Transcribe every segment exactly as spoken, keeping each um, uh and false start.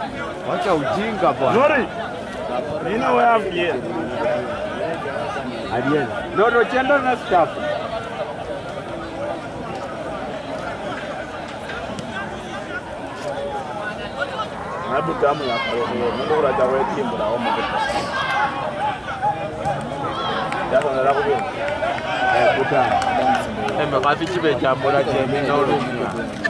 Wacha ujinga bwana. Sorry. Nina wewe pia. Ariel. No no chenda na staff. Habu tamu ya kwa ndio ura dawa timbo la omo. Dawa na lako bien. Eh puta. Embe kafi chibe jambo la jemi na ulumia.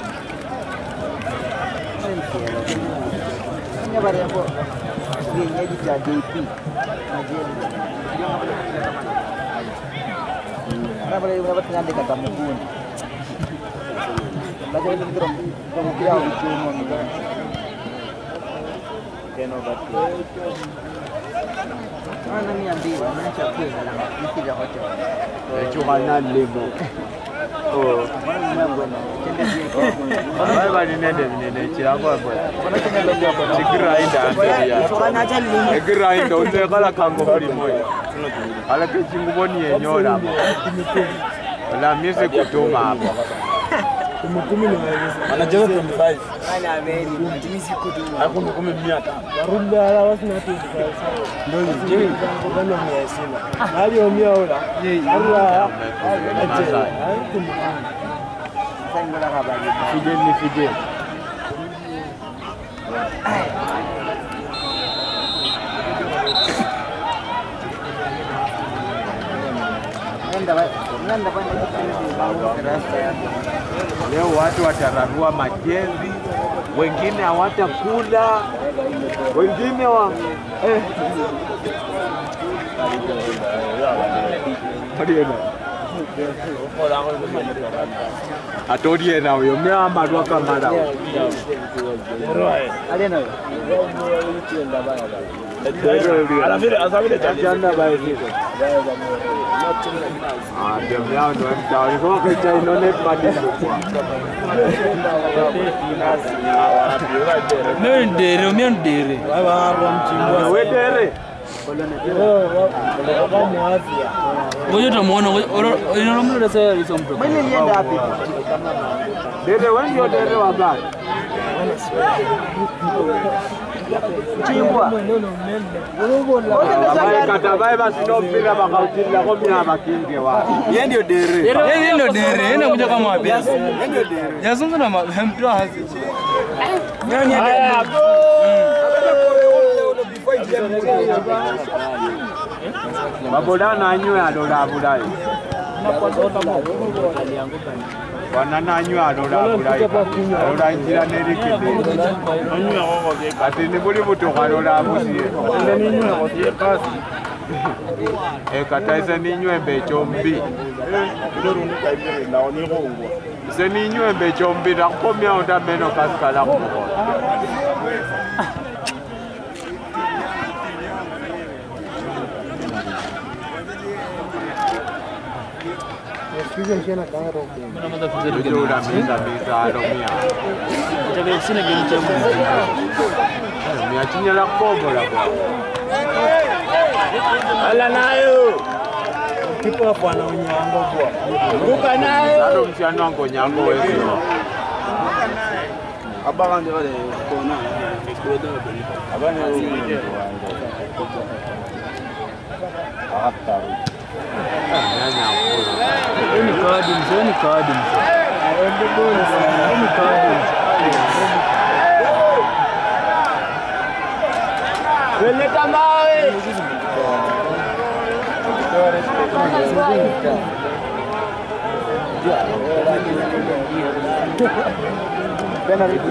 Nya bare hapo. Ni nyeji cha D P. Na jemi. Na bare una batanga de kata mkuni. Baada ya ndio ndio kia uchumo mgani. Keno batu. Ana niambiwa naacha kwenda na mapiki ya hotel. Echuka na lebo. Oh. Bye bye nende nende chirako hapo. Chikirainda andia. Tukanacha lingi. Chikirainda unze kala kango kuli moyo. Ala kechinguboni yenyola hapo. Wala music kutuma hapo. Kumukumi ni anacheza twenty-five. Ana ameni mtumizi kutuma. Hapo kumukumi mia tano. Warunda ala wasina twenty-five. Ndio je, bwana mia sina. Hali omia ola. Arua. Aje. Sasa ngola habari. Fidel ni Fidel. Nenda bwana. Nenda bwana rasta yako. Leo watu watararua majenzi, wengine hawatakula, wengine wa eh Atorie na huyo mea marua kamara. Alena wewe. Ala vile asabile Jana bae hizo. Ah, ndio mea ndo mtaani kwa kicha inone padi kwa. Mimi ndere, mimi ndere. baba hapo mchimbo. Wewe dere. Ngoja tumuone, inaona sasa hizo mtu. Mimi nilienda wapi? Dere wewe ndio dere wa gari. Chimbwa. Bae kata bae basi ndo mpira bakautila kwa mimi abakinge wa. Yeye ndio dere. Yeye ndio dere, yeye anakuja kama wapi? Yeye ndio dere. Yazungumza na mtu hazi. Nani ndio? Maboda na nywe alola bulai. Wana na nywe alola bulai. Alola njira nerikide. Anywa wako ke. Ati ni buli buto alola busie. Ndio nywa wako ke kasi. E kataisa ni nywe mbecho mbi. Ndio rundi kaibere na oni ngongwa. Se ni nywe mbecho mbi na komya onda meno kaskala ko. Sikiza shena karo. Unamada kuzuri Ndio ula misa misa alomia. Tabe sina gani cha Mungu. Mia chinya la kobo la kwa. Ala nayo. Kipo hapo anaonyango kwa. Ruka nayo. Sado mchano wangu nyango wewe. Abanga ndio wale kona. Abanga ndio. Hata. Nyanya ngoro. Ni kadi mzee, ni kadi mzee. Ni kadi. Peleka mawe. Pena vitu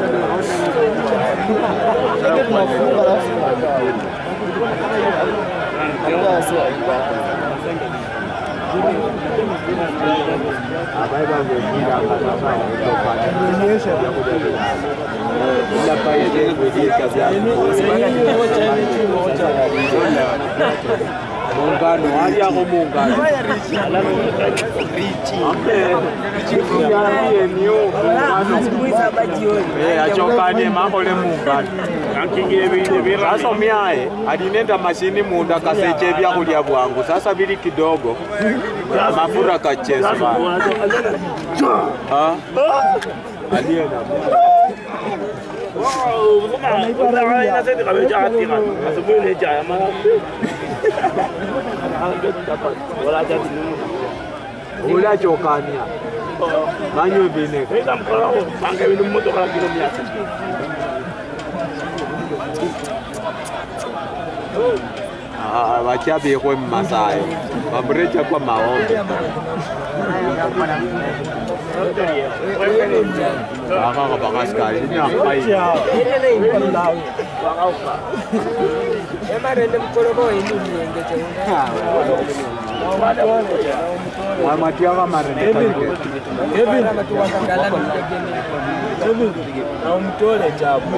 Abai ba ngejira kasa kutoka. Nionyesha Ila pa ile ngejira kazi Muungano, hali yako muungano. Richi. Richi ya niyo muungano. Eh, achokane makole muungano. akingire binde bira. Sasa miae alinenda mashini munda kaseche vya kulia bwangu. Sasa bili kidogo. Mafura kacheza. Ha? Alienda. Ula chokania. Manyo bine. Esa mkola ho banga bine moto kala kilo mia. Ah, wachabi kwa Masai. Mabrecha kwa maombi. Baka ka baka skali ni akai. Ile ni mpalawi. Ema rende mkolo bo indu nienge cha. Mama tiaga marende. Hivi na mtu wakangala hivi na umtole chapo.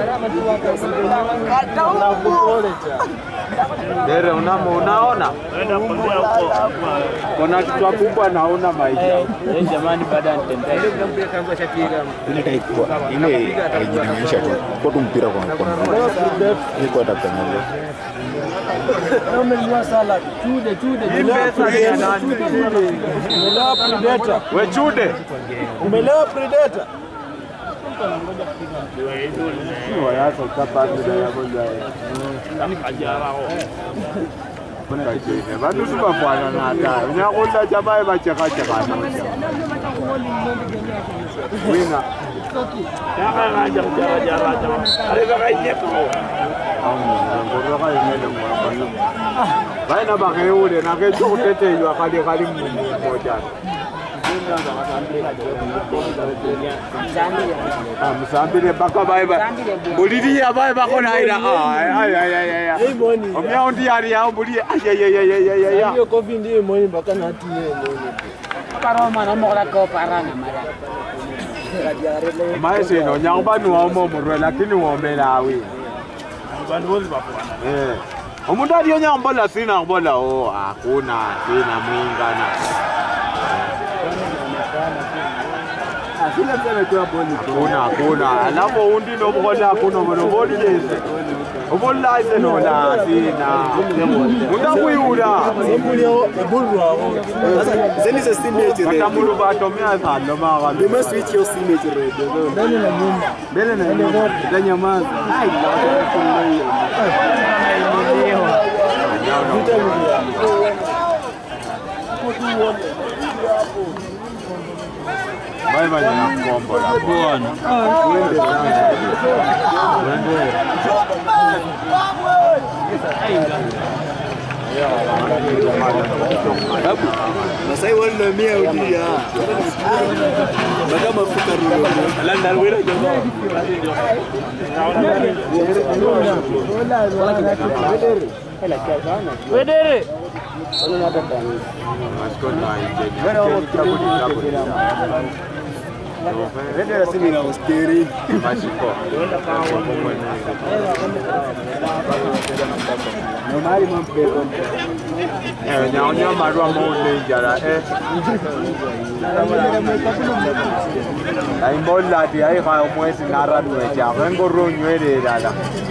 Na umtole chapo. Dere unamo unaona? Naenda kuambia huko. Kuna kitu kubwa naona maisha. Eh, jamani baada ya nitembea. Ile taikuwa ile haijinaonyesha tu kwa tu mpira kwa mkono. Niko atakanyaga. Umelia sala chude chude. Pesa ni nani? Umelewa predator. We chude. Umelewa predator. Ni wayasa utapata ya bonza. Ni kajara ho. Kuna kitu. Bantu subafana na hata. Unyakonda jamaa bacheka cheka. Wina. Yaka ngaja jara jara jara. Ale baka ijepo. Ngoro ka imele ngwa. Baina bakeule na ke tukutetelwa kali kali mmoja. Ah, msambile baka baiba. Buliri ya baiba kona ila. Ay ay ay ay. Hey money. Omya undi yari ya buliri. Ay ay ay ay ay ay. Hiyo kofi ndiye money mpaka na ati yeye ndio. Paroma na mo la ko parana mara. Maese no nyamba ni wa mo murwe lakini wombela awi. Bantu wote bafana. Eh. Omuntu aliyo nyamba la sina ngola oh hakuna sina mwingana. Asile mtana kwa boli. Hakuna hakuna. Alafu undi no mkola hakuna no boli lese. Ubola ise no la sina. Munda kuyura. Semulio ebulu wao. Sasa zeni za simeti red. Katamulu batomia salo mara. You must switch your simeti red. Ndani na nyumba. Mbele na nyumba. Ndanyamaza. Ai bye bye na kombo la bwana. Twende sana. Twende. Masai wana mia udia. Baka mafuka rulo. Landa wira jogo. Wedere. Wedere simi na osteri. Mashiko. Normali mampeko. Eh, nyaonya marua mole jara eh. Ai molla di ai ka mwezi nara nweja. Wengo ro nywele dala.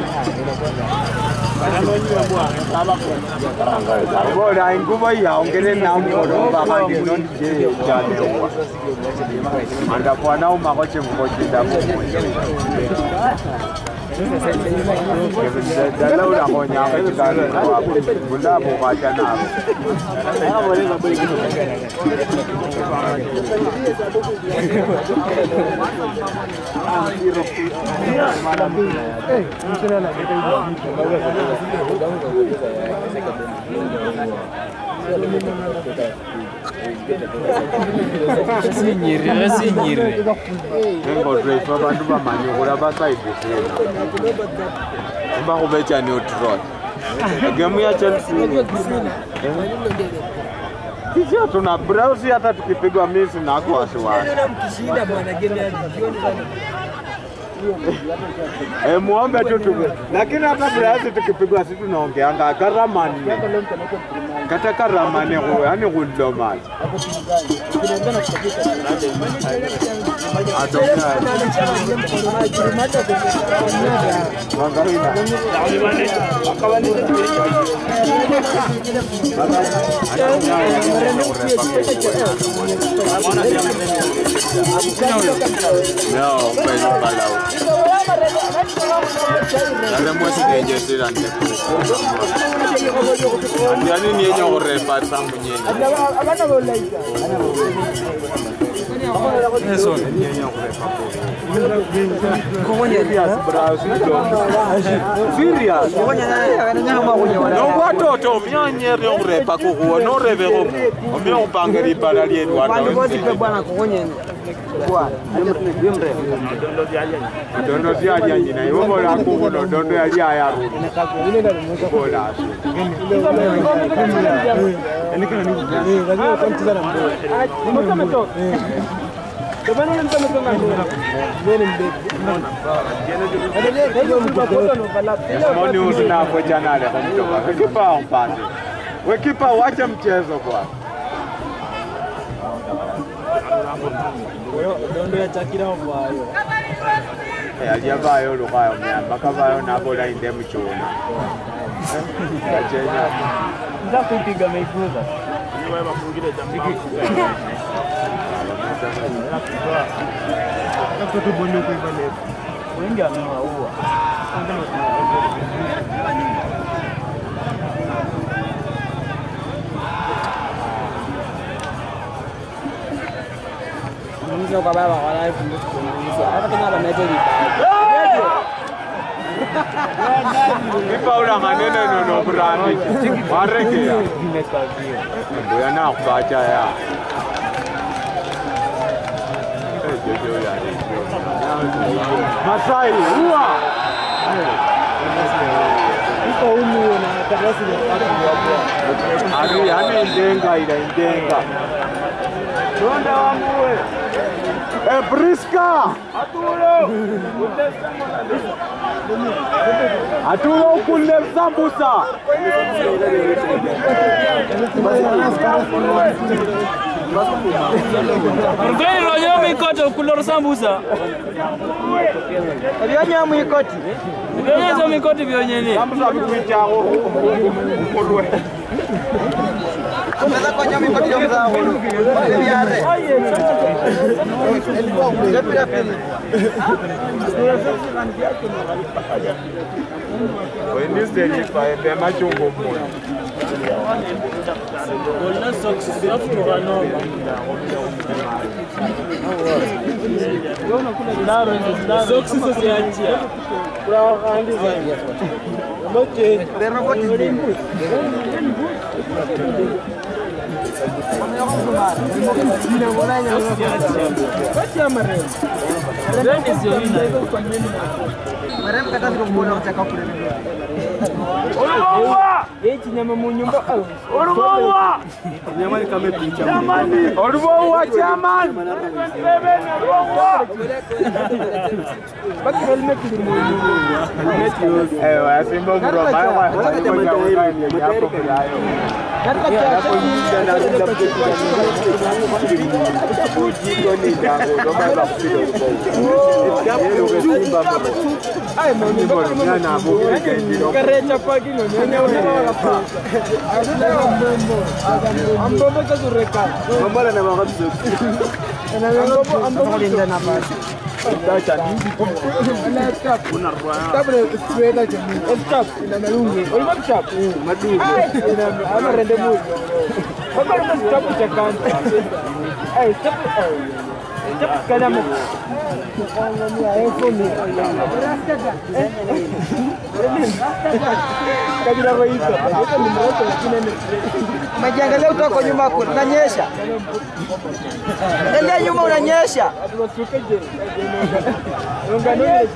Bora ingubo ya ongele na mkono baba ndi non je jale wa. Anda kwa na uma koche mkoje damu. Dala ula konya katika kwa bula boka na. Eh, msina na kitu Sinyire, sinyire. Ngo drive abantu bamanyi kula basaidisina. Mba kubecha neutral. Game ya Chelsea. Sisi tuna browse hata tukipigwa misi na kwa wasiwasi. Mkishinda bwana game ya jioni bwana. Eh, muombe tu tu. Lakini hata browse tukipigwa sisi tunaongeanga karamani. Kata karamani kwa yani kuloma. Atokea. Wangaina. No, pues palau. Ale mwezi kenje sila nde. Ndiani ni yenye urepa sambu nyenye. Abana bolaika. Eso ni yenye urepa. Kokonya serious bro, serious. Kokonya na nyama kunya wana. No watoto myanyere urepa kuhuwa no reve ko. Omyo upangeri balali edwa. Kwani bosi pe bwana kokonya. Kwa ndimre. Dondo zya nyanyi na iwo la kuhuno dondo ya ya ya. Bola. Enikana ni. Eh, lazima kumtiza na mbele. Nimesema to. Kama nini mtu mtu ngani? Nini mbele? Ndio ndio mtu kwa ndo bala. Moni usina kwa janale kwa mtoka. Kipa mpande. We kipa wacha mchezo kwa. Dondo ya chakira mbayo. Eh aliyabayo lukayo myamba kabayo nabola inde mchona. Kachenya. Nza kupiga meifuza. Niwe mafungile jambo. Watoto bonyo kwa ibane. Wengi anaua. Mwanzo kwa baba wala ifungo kunisha. Hata kama bameje Kipa ula manene no no brandi. Wareke ya. Ndio na kuacha ya. Masai, uwa! iko humu na karasi ya watu wa Ari, ani ndenga ila ndenga. Donda wangu we. Eh, Priska! Atulo! Atulo ukule sambusa! Mgeni loyo mikoto kulor sambusa. Abyonya mu ikoti. Mgeni zo mikoti byonyene. Sambusa bikuichako ukolwe. Unaweza kunywa mikoti ya mzao. Biare. Lepira pili. Wewe ni pa ebe machungo mmoja. Golna socks safu tukanoma. Socks sasa yaachia. Kuna wakandi sana. Moche, Derno koti. Marem kata ngombona utaka kule. Oluwa! Eti nyama mu nyumba. Oluwa! Nyama ni kama picha. Jamani! Oluwa chairman! Bebe na oluwa! Baki helmet ni mu nyumba. Helmet yote. Eh, wasimba bro, baya kwa hapo hapo. Katika chacha na ndio kujiko ni ndango ndo baba kupiga kwa. Ai mimi Mbona nyana hapo ndio karecha pagi no nyanya wala pa. Ambo ambo kazureka. mbona na wakati Ambo ambo kulinda nafasi. Tacha nini? ana stop. Kabla tuenda jamii. Stop ina malungu. Ulima stop. Madu. Ina ama rende mu. Baba ina stop cha kanta. Ai stop. Stop kana mu. Angalia iPhone. Kabla waita. Hapo ni mroto lakini ni Umejiangalia kutoka nyuma kunanyesha. Angalia nyuma unanyesha. Tuwasukeje. Ungano ile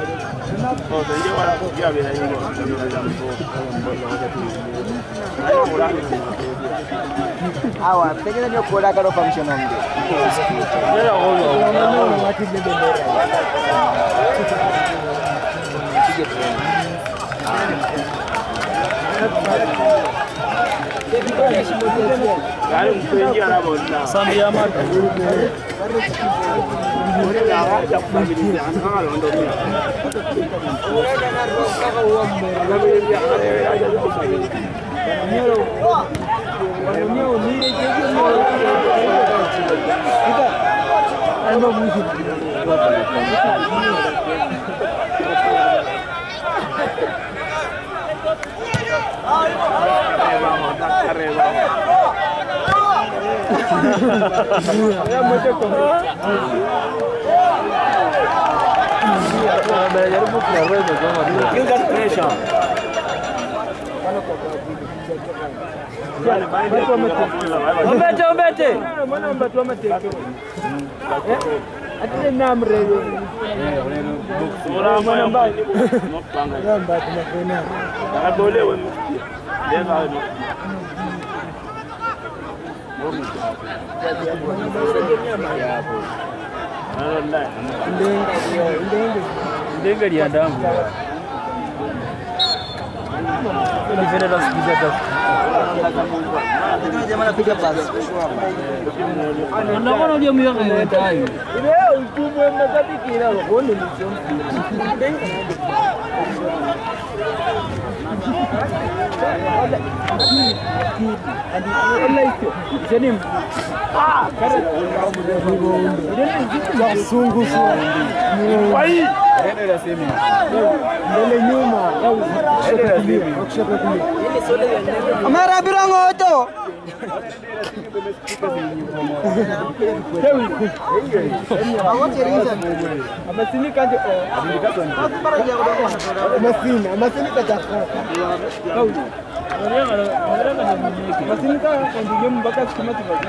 Hawa pengine ndio kuola karo function onge. Sambi ya mata. Ombete, ombete. Mwana mbatu amateke. Ati namre. Ora mwana mbatu. Mwana mbatu mafena. Akabolewe. Leva hapo. Ndenga dia damu. Ini vile nasikiza tu. Ndio jamaa anapiga pasi. Ndio maana ndio mimi ndio hayo. Ile utumwe mnataka kila roho ni mchomba. Amara birangoto. Masini, masini kachaka. Masini kandiye mpaka sikuma tubaje.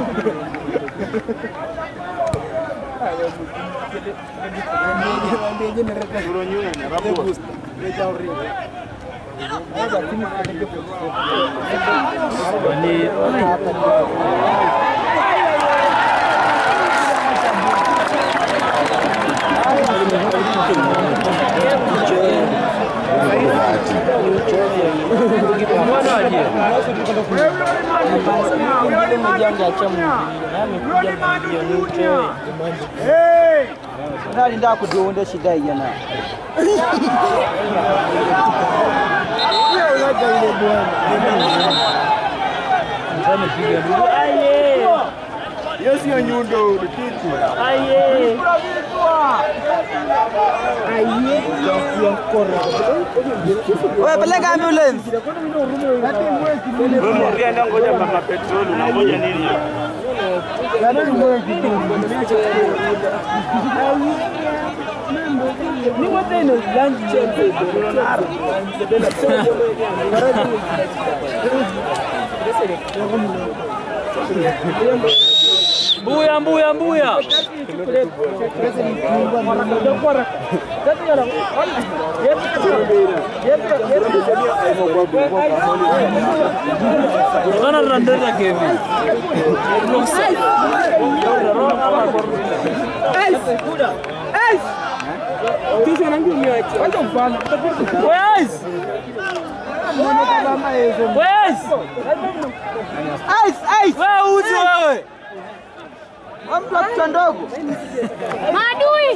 Nani ndio kudonda shida hii yana. Aye. Yes, you nyundo kitu. Aye. Aye. Wewe peleka ambulance. Wewe ukienda ngoja mama petrol na ngoja nini? Ni wote ino lunch check. Mbuya mbuya mbuya. Kana randeza kevi. Ice kuda. Ice. Tisho nangu miache. Wacha mfano. Ice. Ice, ice. Wewe uzi wewe. Mtu akichwa ndogo. Madui.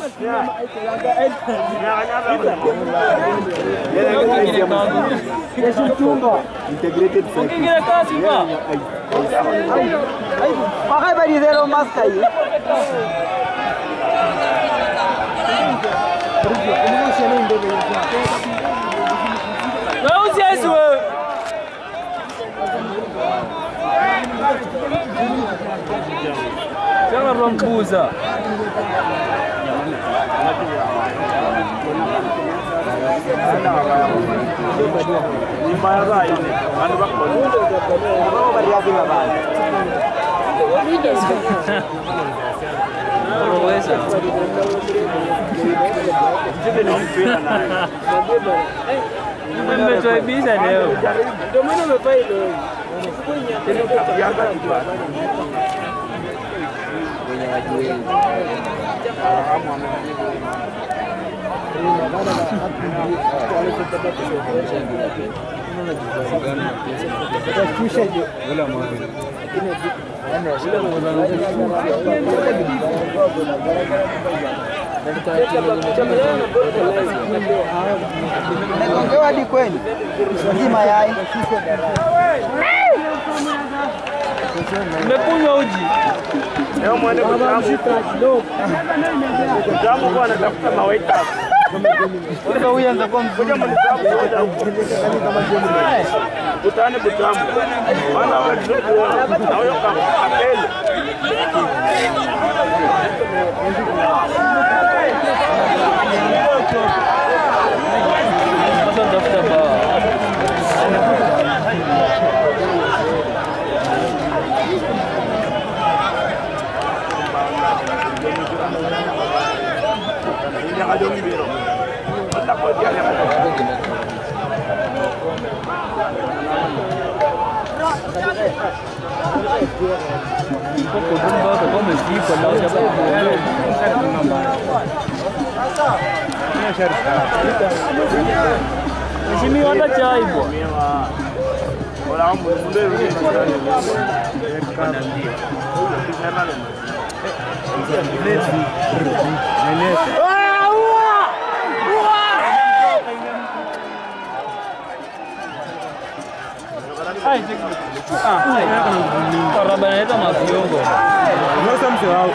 Integrated Ukingine kasi ba? Pakai bari zero mask hii. Wewe uzi ice wewe. Jangan rombuza. Ni mbaya ini. Anu bako. Bako bari yapi baba. Unaweza. Jibe ni mpira naye. Mmetoibisha leo. Ndio maana umepai leo. Wenye wajiwe. Nagongewa hadi kweli. Siji mayai. Nimekunywa uji. Leo mwende kutamu. Kutamu kwa anatafuta mawaita. Wewe uanza kwa mmoja mmoja kama jioni. Utane butamu. Maana wewe na wewe kama apele. Sasa tafuta bawa. Sini ada chai bwana. Wala munde rudi kana ndio. Ai, ah, para baneta mafiongo. Nossa msao.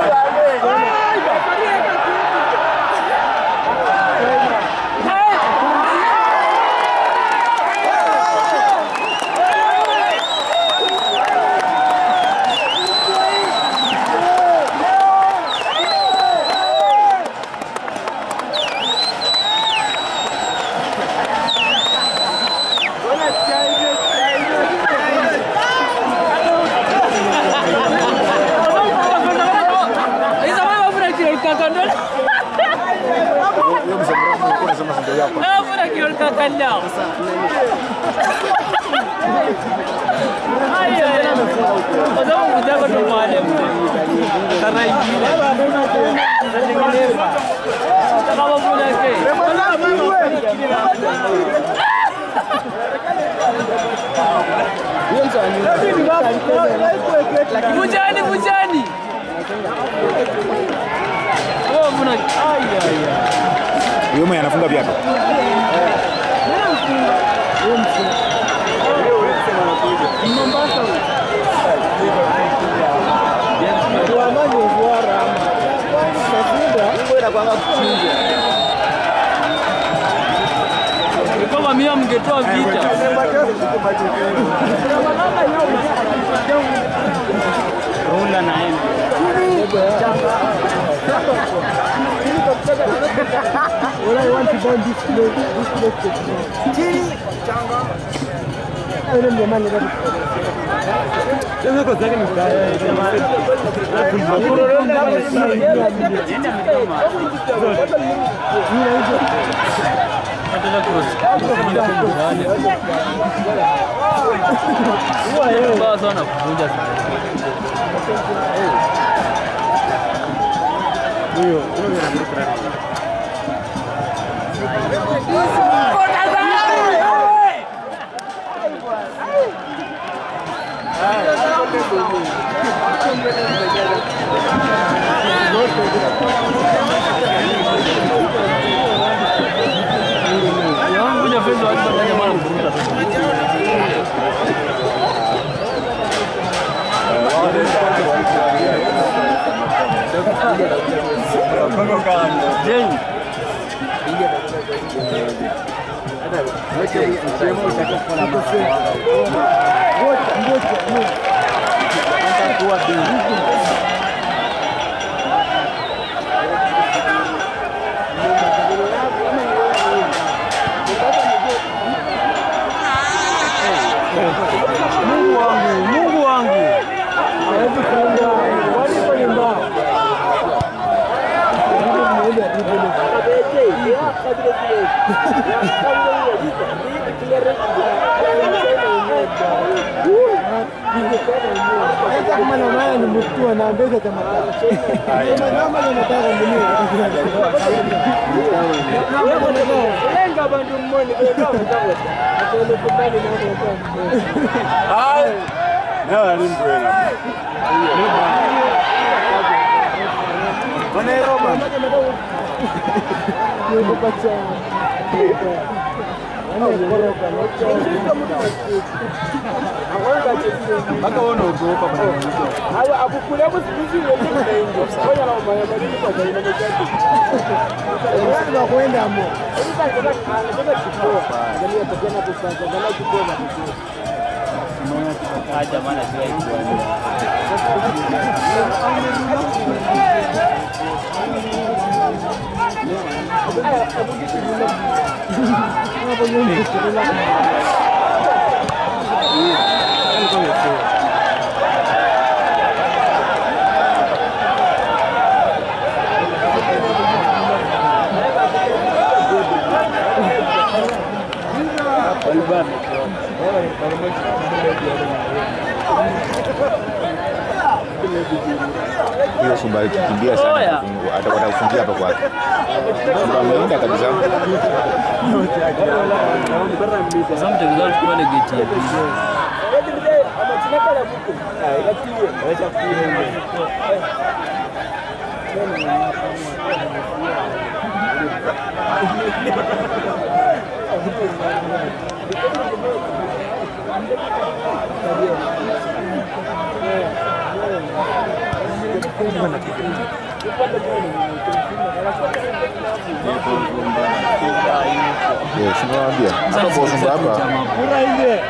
Ah, por aqui o cacalhau. Ai, ai, mas eu vou dar para o malho. Tá na ilha. Tava por aqui. Bujani, bujani. Oh, buna. Ai, ai, ai. Huyo mwenye anafunga viatu. Kama mimi mngetoa vita. Rula na yeye. What I want to buy this plate, this plate. Chiri, changa. I don't know, man. Sasa kwa zake mstari. Atenda cross. Basi sana kuvunja sana. Huyo, huyo anamrika. Yang punya fans wajib bertanya malam berita. Jeng. Mungu wangu, Mungu wangu. Hata kama na maya ni mtu anaambia kama kama anataka mwenyewe. Lenga bandu mmoja ndio mtawa. Atole kubali na ndio. Hai. Na alimbrena. Bana Roma. Ndio kwa Mpaka wewe unaogopa bwana. Hayo akukule hapo siku hiyo ndio ndio. Ngoja na mbaya bali kwa sababu ndio chati. Ndio kwenda hapo. Sasa nataka anataka kutoa. Jamii atakana kusanza kama kutoa na kutoa. Haja maana sio hiyo. Hiyo Sumba kikimbia sana kufungua, atakwenda kufungia hapa kwake. Sumba ameenda kabisa. Sasa mtazamaji kwa ile geti ya Eh, sinawaambia. Hapa kwa Sumba hapa. Kuna ile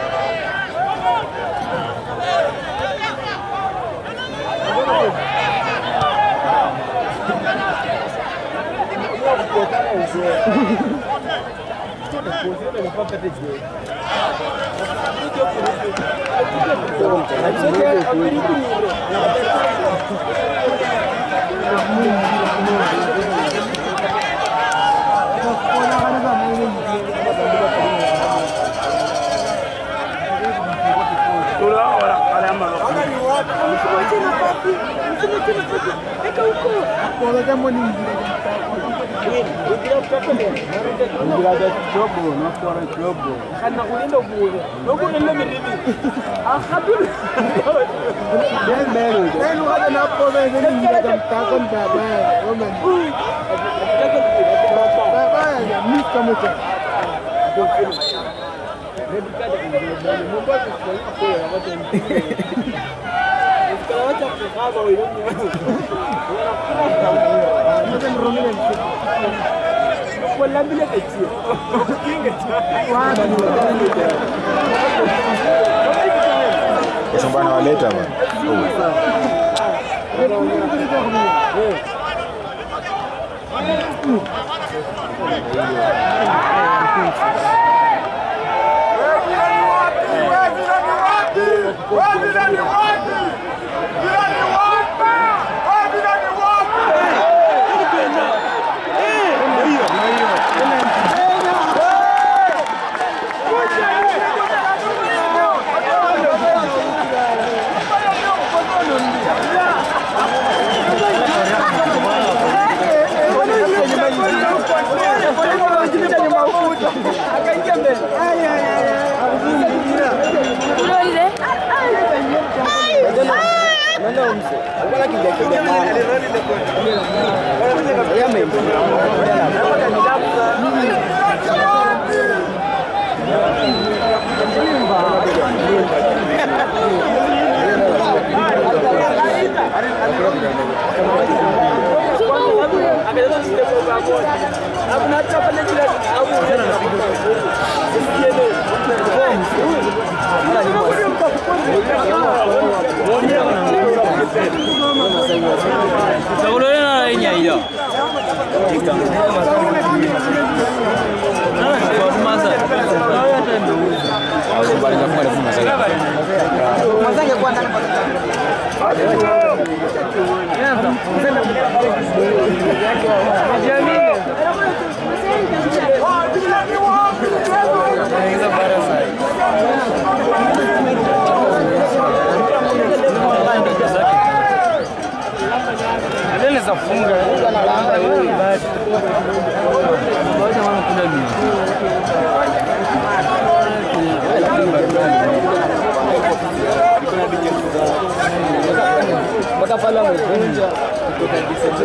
kana kulinda bure noko nile miridi akhatul nelo nelo hada na poza nile ngira tamtako baba woman baba ya mika moja nebikade ndio mungu kwa ya watu ukala wacha kukhaba wewe ndio ndio wala bila kachia Kwa Sumba anawaleta bwana.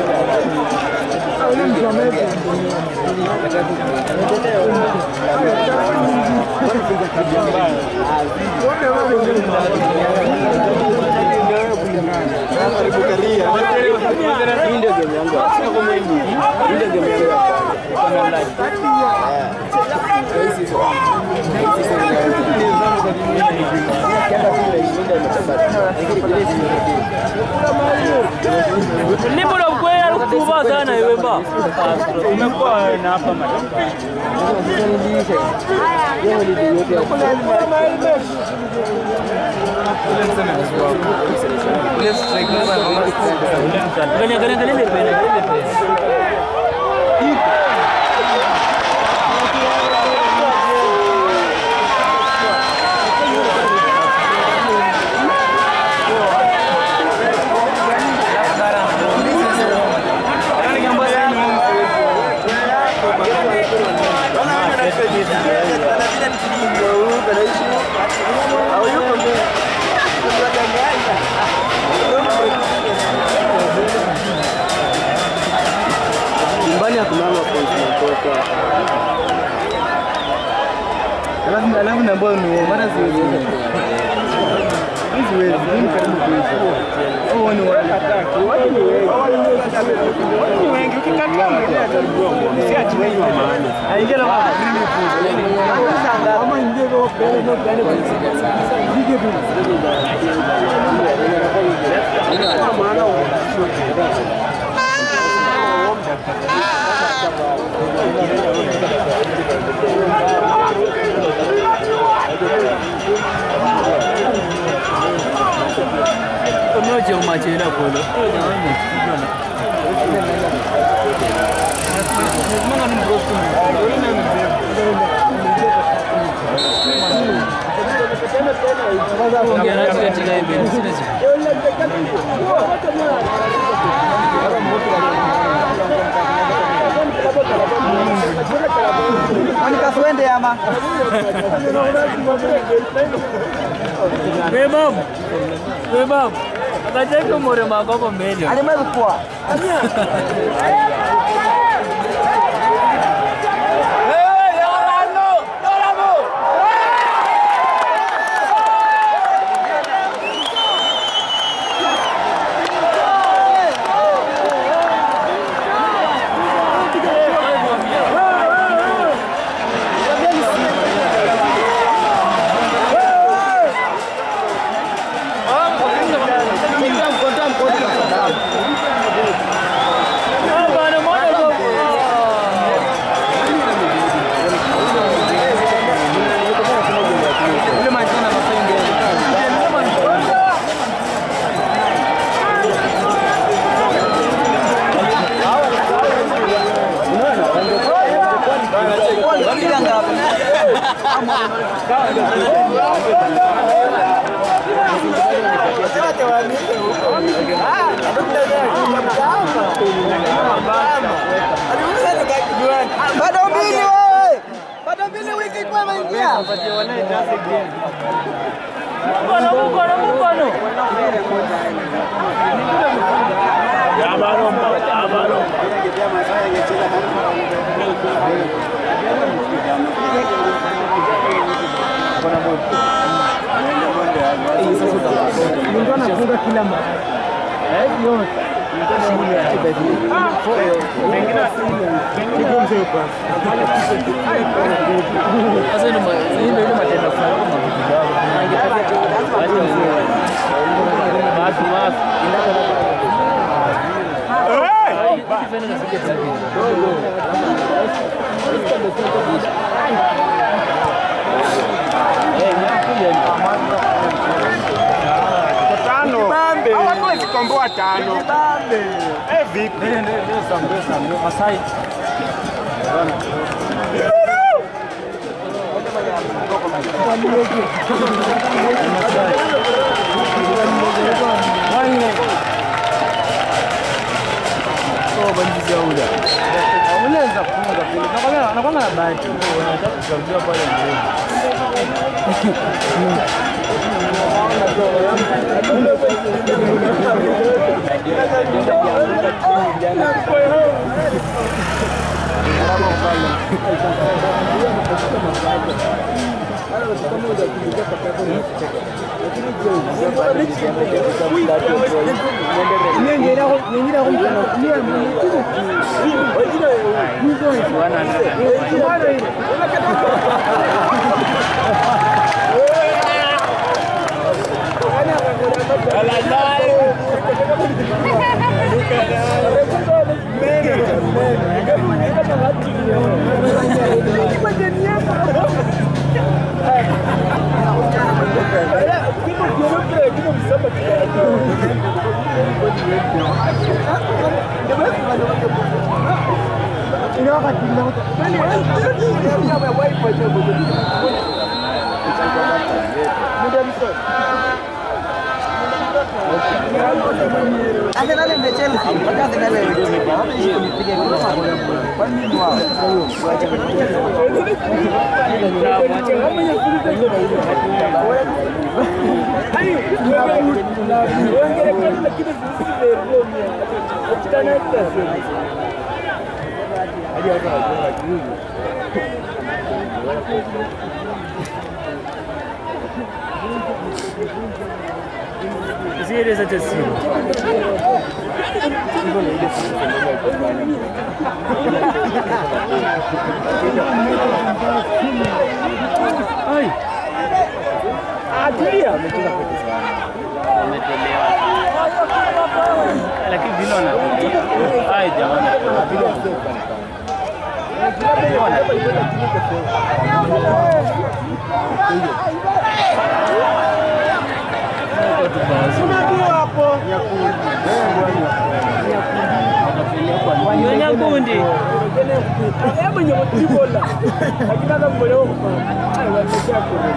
Thank you. Nipo na kweli alikuwa sana wewe ba. Umekuwa na hapa madam. Ganya ganya ganya le pena le pena. Nyumbani hakuna mapenzi kutoka. Alafu alafu na mbona ni mara siwezi. Siwezi, mimi karibu kuishi. Oh, ni wale ataki. Wale ni wengi. Wale ni wengi ukikataa si ati wa maana. Haingela wapi mimi fuzo. Kama ingie kwa pele ndio gani kwa sisi. Dige tu. Kwa maana Umoja umachela kolo. Manga ni mrosto. Ongea katika hivi sina. Ani kasuende ama. Bebam. Bebam. Kaje ko more magogo mbele. Ani mazukua. Bado mbili wewe. Bado mbili wiki kwa maingia. Mkono mkono mkono. Abaro abaro. Mungu anafunga kila mara. Eh, yote. Sasa ndio ndio ndio matendo kwa basi basi Tano. Hawezi komboa tano. Eh vipi? ndio sambe sambe Masai. Oh, bandizi ya uda. Unaweza kufunga pili. Nakwambia anakwanga na bahati. Unataka kuchagua pale mbele. Sì, è eccessivo. Ai. Atulia. Lakini vinaona. Ai jamani. Nyakundi. Hebu nyobotibola. Akitaka mboleo kwa. Ai wamesha kwa.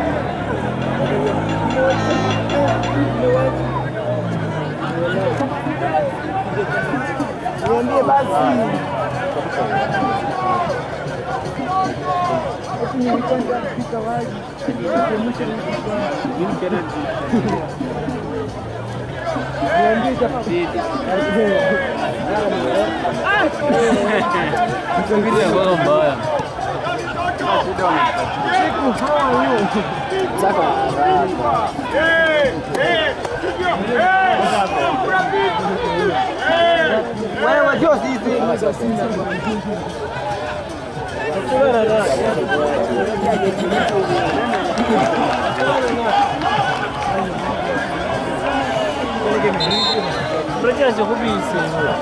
Niambie basi. Nilikwenda kupika waji. Niambie tafadhali. Msongea kwa mbaya. Saka. Wewe wajua sisi. Projeto de Rubinho.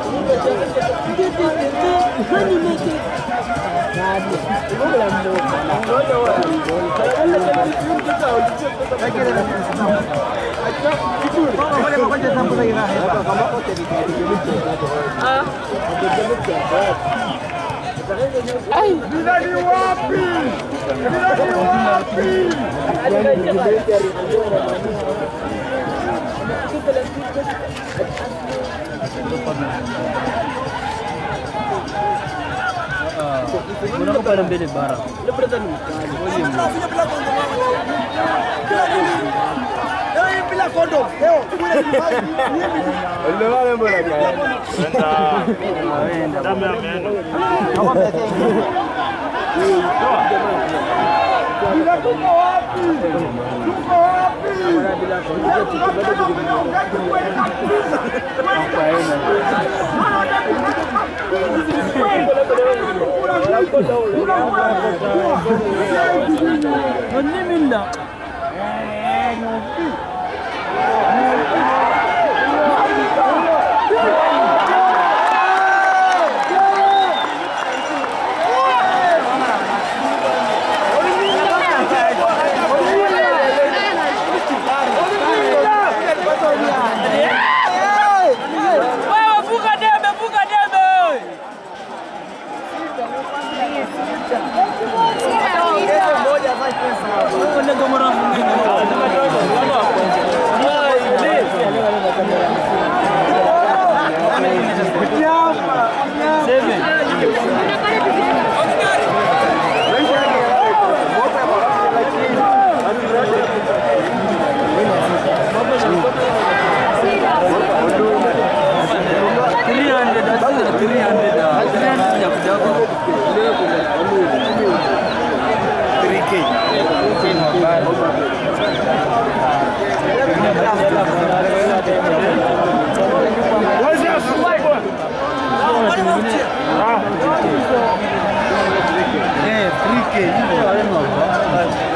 Ai, vidani wapi? Vidani wapi? Kuna mpaka mbele bara. Ndio brother ni mkali. Leo bila kondo. Leo ndio wale mbona gani? Nenda. Damu ameenda. Kama pesa hiyo. Bila kondo wapi? Tuko wapi? Bila kondo wenu hapa.